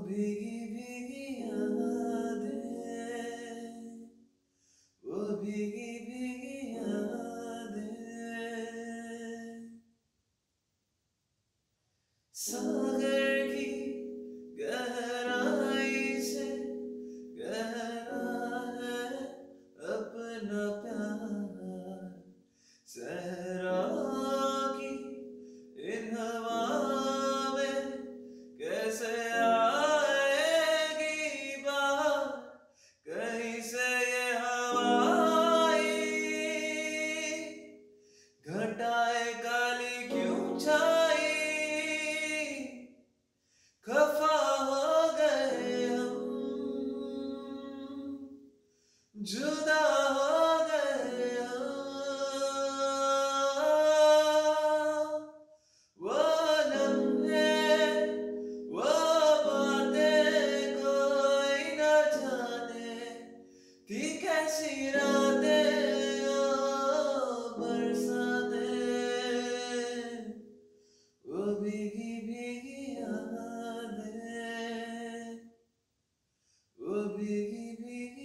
भीगी भीगी यादें, वो भीगी भीगी यादें, सागर की गहराई से गहरा है अपना प्यार, सहरा की इन हवा में कैसे आएगी बात, कहीं से ये हवा आई, घटाए काली क्यों छाई, खफा हो गए हम, जुदा हो गए हम, वो लम्हे वो बातें कोई न जाने थी कैसी रातें ओ बरसातें, वो भीगी भीगी यादें, वो भीगी भीगी